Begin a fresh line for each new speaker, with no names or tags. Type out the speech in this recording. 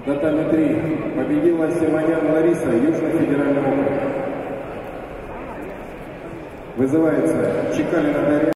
Татами 3. Победила Симонян Лариса, Южный федеральный округ. Вызывается Чекалина Дарья.